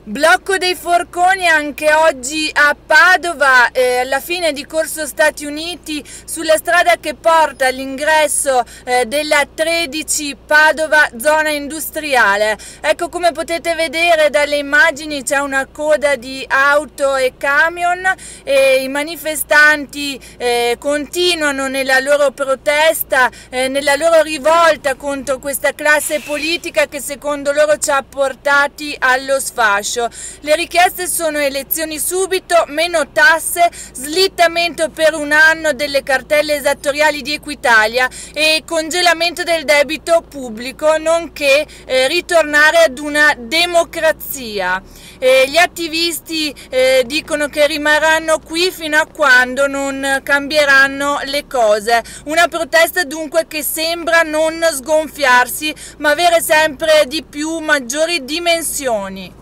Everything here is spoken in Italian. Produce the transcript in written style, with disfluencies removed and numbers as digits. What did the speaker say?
Blocco dei forconi anche oggi a Padova, alla fine di Corso Stati Uniti, sulla strada che porta all'ingresso della 13 Padova, zona industriale. Ecco, come potete vedere dalle immagini c'è una coda di auto e camion e i manifestanti continuano nella loro protesta, nella loro rivolta contro questa classe politica che secondo loro ci ha portati allo sfascio. Le richieste sono elezioni subito, meno tasse, slittamento per un anno delle cartelle esattoriali di Equitalia e congelamento del debito pubblico, nonché ritornare ad una democrazia. Gli attivisti dicono che rimarranno qui fino a quando non cambieranno le cose. Una protesta dunque che sembra non sgonfiarsi, ma avere sempre di più maggiori dimensioni.